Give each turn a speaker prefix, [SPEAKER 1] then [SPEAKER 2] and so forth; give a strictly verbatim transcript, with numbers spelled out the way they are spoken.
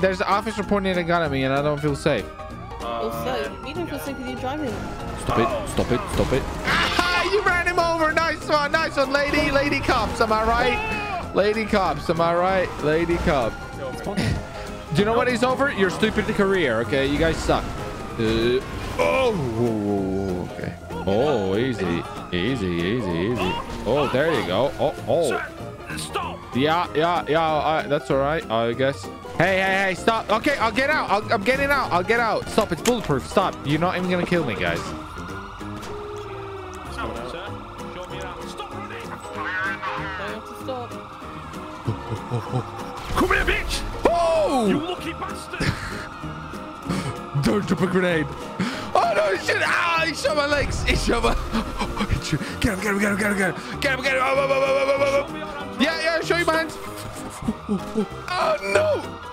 [SPEAKER 1] There's an officer pointing a gun at me and I don't feel safe.
[SPEAKER 2] Also, you don't feel safe with you driving.
[SPEAKER 1] Stop it. Stop it. Stop it. Ah, you ran him over. Nice one. Nice one. Lady, lady cops. Am I right? Lady cops. Am I right? Lady cop. Do you know what he's over? Your stupid career. Okay. You guys suck. Uh, oh. Okay. Oh, easy. Easy, easy, easy. Oh, there you go. Oh, oh.
[SPEAKER 3] Stop.
[SPEAKER 1] Yeah, yeah, yeah. Uh, that's all right, I guess. Hey, hey, hey, stop. Okay, I'll get out. I'll, I'm getting out. I'll get out. Stop. It's bulletproof. Stop. You're not even going to kill me, guys.
[SPEAKER 3] Stop, sir. Show me around. Stop running.
[SPEAKER 2] Don't have to stop.
[SPEAKER 3] Come here, bitch.
[SPEAKER 1] Oh!
[SPEAKER 3] You lucky bastard.
[SPEAKER 1] Don't drop a grenade. Oh, no, shit. Ah, he shot my legs. He shot my... Get him, get him, get him, get him, get him. Get him, get him. Oh, oh, oh, oh, oh, oh, oh. Yeah, yeah, show you my hands. Oh, no.